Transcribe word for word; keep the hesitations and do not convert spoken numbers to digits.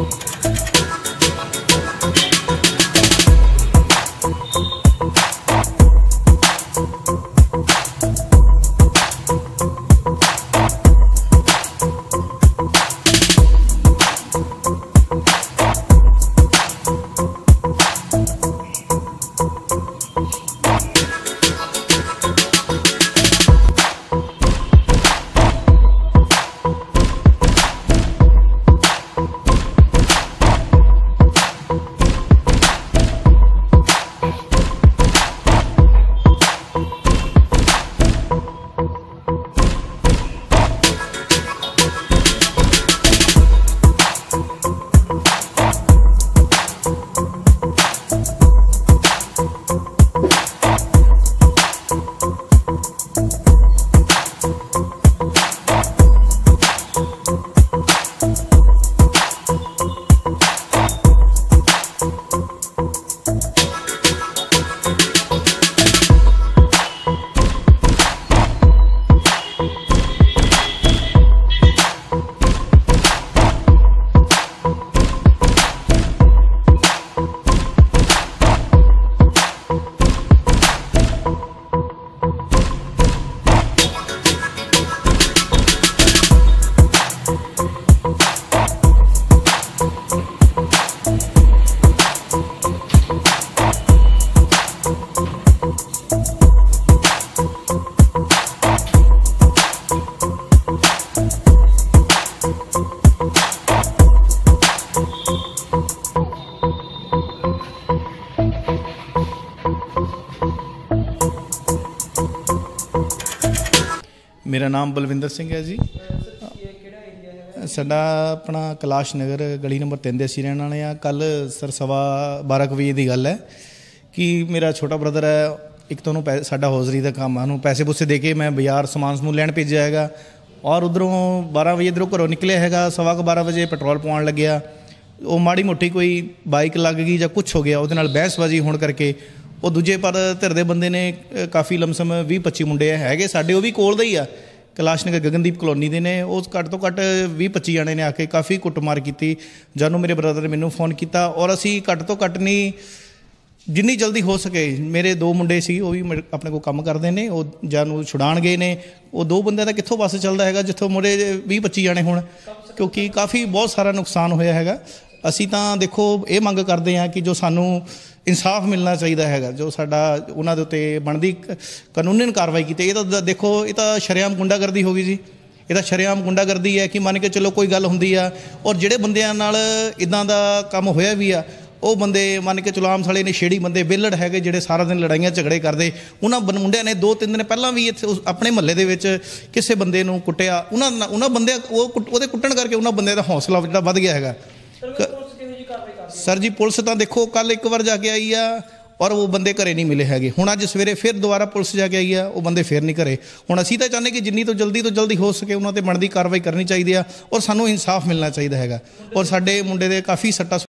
मेरा नाम बलविंदर सिंह है जी। साडा अपना कैलाश नगर गली नंबर तीन दे असीं रहने वाले आ। कल सर सवा बारह कुछ बजे की गल है कि मेरा छोटा ब्रदर है, एक तो पै साडा हौजरी का काम है, पैसे पूसे दे के मैं बाजार समान समून लैन भेजा है और उधरों बारह बजे इधरों घरों निकले है, सवा क बारह बजे पेट्रोल पवाउण लग्या, वो माड़ी मोटी कोई बाइक लग गई जां कुछ हो गया, उहदे नाल बहसबाजी होण करके वो दूजे पर धिर दे बंदे ने काफ़ी लमसम भी पच्ची मुंडे है साडे, वो भी कोल दे ही आ, कैलाश नगर गगनदीप कलोनी दे ने। उस घट तो घट भी पच्ची जाने ने आके काफ़ी कुटमार की, जानू मेरे ब्रदर ने मैनू फोन किया और असी घट तो घट नहीं जिन्नी जल्दी हो सके, मेरे दो मुंडे सी वो भी अपने को काम करते हैं, वो जानू छुड़ाण गए ने, वो दो बंदे का कित्थों बस चलता है जितों मुड़े भी पच्ची जाने होण, क्योंकि काफ़ी बहुत सारा नुकसान होया है। असी तो देखो ये मंग करते हैं कि जो सानू इंसाफ मिलना चाहिए है, जो साडा उन्हां दे उत्ते बनदी कानूनन कार्रवाई की। ये तो देखो ये तो शरेआम गुंडागर्दी होगी जी, ये तो शरेआम गुंडागर्दी है कि मान के चलो कोई गल हुंदी आ और जिहड़े बंदियां नाल इदां दा काम होया भी आ वो बंदे मान के चलो आम साले नशेड़ी बंदे बेलड़ है जिहड़े सारा दिन लड़ाइयां झगड़े करते, उन्होंने मुंडिया ने दो तीन दिन पहला भी इत्थे अपने महल्ले दे विच किसी बंदे नूं कुट्टिया, उन्होंने उन्होंने बंदे वो उहदे कुट्टण करके उन्होंने बंदे दा हौसला जिहड़ा वध गया है। सर जी पुलिस तो देखो कल एक बार जाके आई आ और वो बंदे घरे नहीं मिले है, हुण अज सवेरे फिर दोबारा पुलिस जाके आई है, वो बंदे फिर नहीं घरे। हुण असीं तां चाहते कि जिन्नी तो जल्दी तो जल्दी हो सके उन्हां ते बनदी कार्रवाई करनी चाहिए और सानू इंसाफ मिलना चाहिए है, और साडे मुंडे दे काफ़ी सट्टा